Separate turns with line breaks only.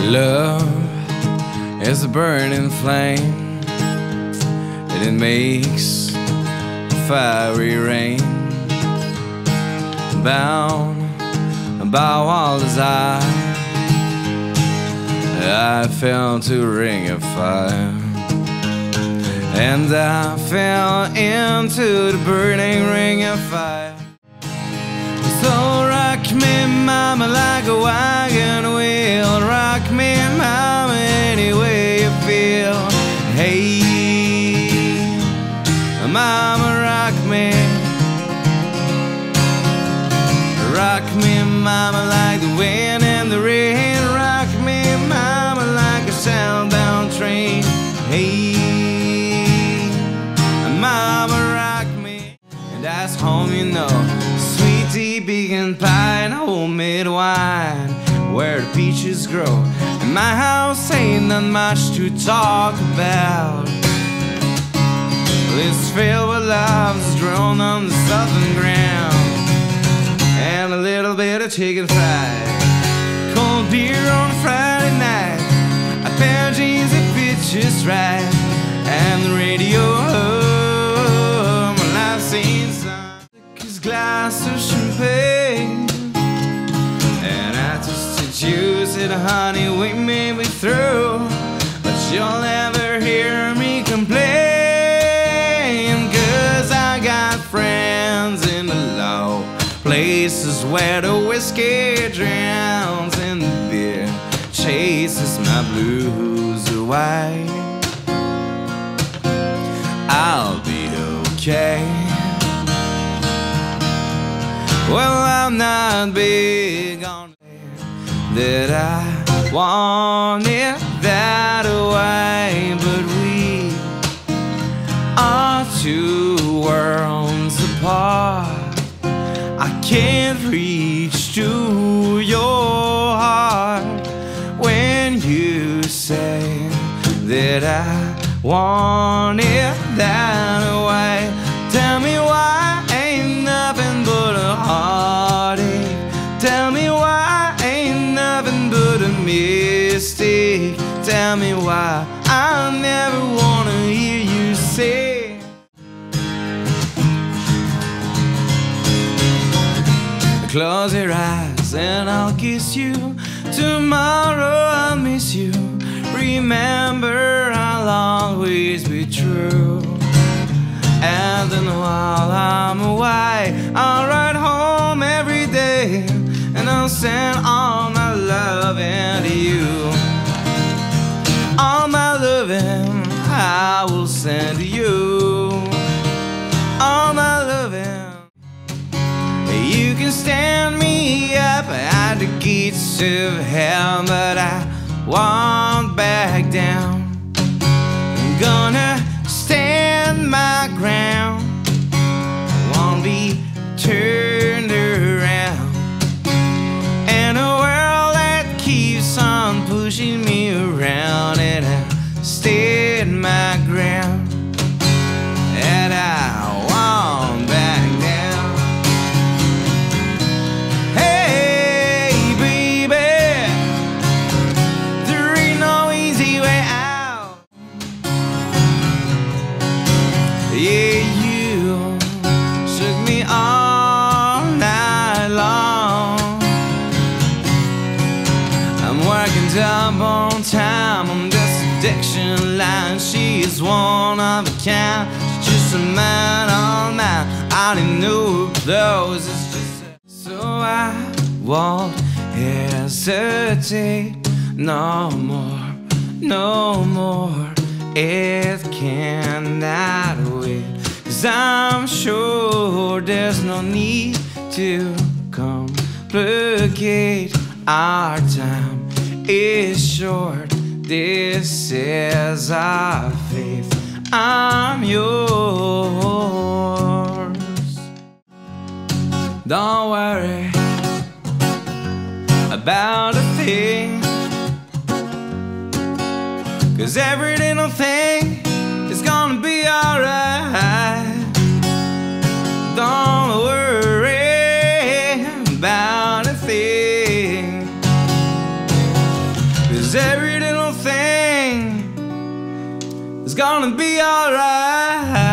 Love is a burning flame, and it makes a fiery rain. Bound by wild desire, I fell to a ring of fire, and I fell into the burning ring of fire. So rock me, mama, like a wagon wheel. Rock me, mama, any way you feel. Hey, mama, rock me. Rock me, mama, like the wind and the rain. Rock me, mama, like a southbound train. Hey, mama, rock me. And that's home, you know. Sweet tea, pecan pie, and homemade wine, where the peaches grow. And my house ain't not much to talk about. It's filled with love, it's grown on the southern ground. And a little bit of chicken fried, cold beer on a Friday night, a pair of jeans that fit just right, and the radio home while I've seen sun. Took his glass of champagne, and I just juice it, honey, we may be through, but you'll never hear me complain, 'cause I got friends in the law, places where the whiskey drowns and the beer chases my blues away. I'll be okay. Well, I'm not big on that I want it that way, but we are two worlds apart. I can't reach to your heart when you say that I want it that way. Tell me why ain't nothing but a heartache. Tell me why ain't nothing but a mistake. Tell me why I never wanna hear you say. Close your eyes and I'll kiss you. Tomorrow I'll miss you. Remember, I'll always be true. And then while I'm away, I'll ride home every day, and I'll send all my loving to you. All my loving I will send to you. All my loving. You can stand me up at the gates of hell, but I won't back down. I'm gonna stand my ground. I won't be turned around. In a world that keeps on pushing me around, and I stand my ground, and I won't back down. Yeah, you shook me all night long. I'm working job on time on this addiction line. She is one of a kind. She's just a man on mine. I didn't know her clothes. It's just so I won't hesitate no more, no more. It cannot wait, 'cause I'm sure there's no need to complicate. Our time is short, this is our faith. I'm yours. Don't worry about a thing, 'cause every little thing is gonna be alright. Don't worry about a thing, 'cause every little thing is gonna be alright.